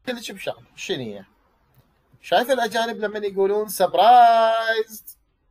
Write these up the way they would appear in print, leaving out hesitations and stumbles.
لك بشغله شنو هي؟ شايف الاجانب لما يقولون سبرايزد،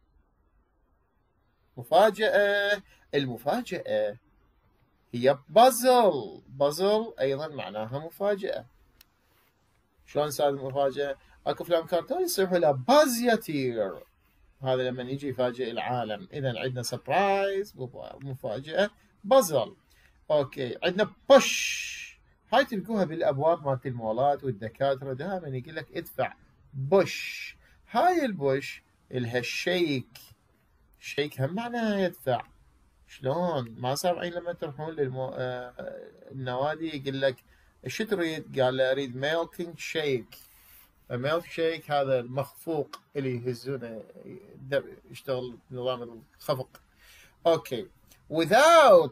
مفاجأة. المفاجأة هي بازل. بازل ايضا معناها مفاجأة. شلون صار المفاجأة؟ اكو افلام كرتون يصيحوا له باز يطير، هذا لما يجي يفاجئ العالم. اذا عندنا سبرايز مفاجأة، بازل. اوكي، عندنا بوش. هاي تلقوها بالابواب مالت المولات والدكاتره دائما يقول لك ادفع بوش. هاي البوش الها شيك. شيك هم معناها يدفع. شلون ما سامعين لما تروحون النوادي يقول لك شو تريد؟ قال له اريد ميلكينج شيك. الميلك شيك هذا المخفوق اللي يهزونه يشتغل بنظام الخفق. اوكي. without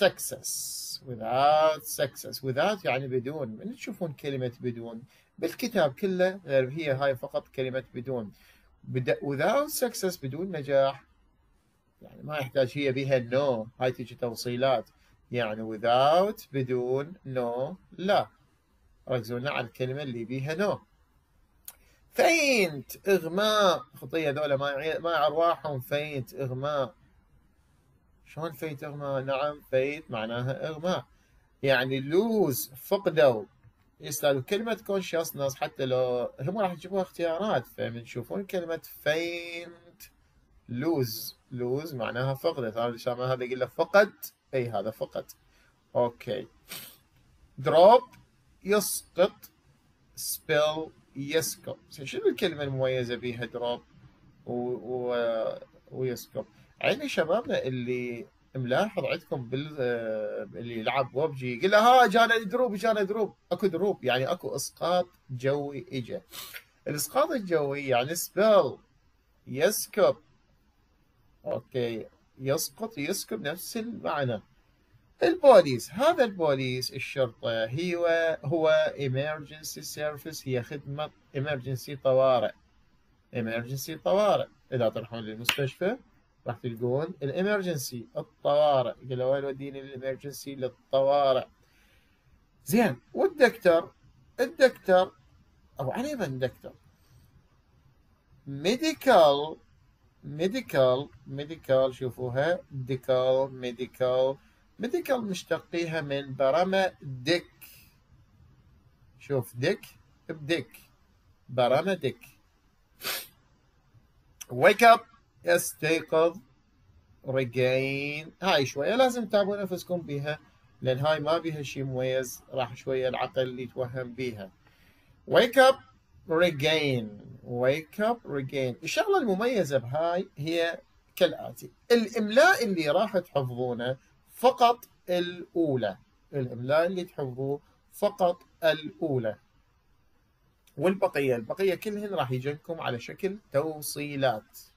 success without يعني بدون. من تشوفون كلمة بدون بالكتاب كله غير هي هاي فقط كلمة بدون. without success بدون نجاح، يعني ما يحتاج هي بها no. هاي تجي توصيلات يعني without بدون no لا. ركزونا على الكلمة اللي بيها no. faint إغماء. خطية دولة ما أرواحهم faint إغماء. شلون فيت إغماء؟ نعم فيت معناها إغماء، يعني لوز فقدوا. يستاهلوا كلمة consciousness حتى لو هم راح يجيبوها اختيارات، فمن تشوفون كلمة faint لوز معناها فقدت. هذا يقول له فقد، أي هذا فقد. أوكي. drop يسقط، spill يسكب. شنو الكلمة المميزة بيها drop ويسكب؟ عيني شبابنا اللي ملاحظ عندكم اللي يلعب ببجي يقول له ها جانا دروب. اكو دروب يعني اكو اسقاط جوي اجى. الاسقاط الجوي يعني سبيل يسكب. اوكي، يسقط يسكب نفس المعنى. البوليس، هذا البوليس الشرطة هو emergency service، هي خدمة emergency طوارئ. emergency طوارئ. إذا تروحون للمستشفى راح تلقون الامرجنسي الطوارئ، يقول وين وديني الامرجنسي للطوارئ. زين. والدكتور، الدكتور او ايضا دكتور. ميديكال شوفوها ميديكال مشتقيها من برمة ديك. شوف ديك بديك، برمة ديك. wake up يستيقظ. regain هاي شوية لازم تتابعوا نفسكم بيها، لأن هاي ما بيها شيء مميز، راح شوية العقل يتوهم بيها. wake up regain. الشغلة المميزة بهاي هي كالآتي: الإملاء اللي راح تحفظونه فقط الأولى. الإملاء اللي تحفظوه فقط الأولى، والبقية كلهن راح يجيكم على شكل توصيلات.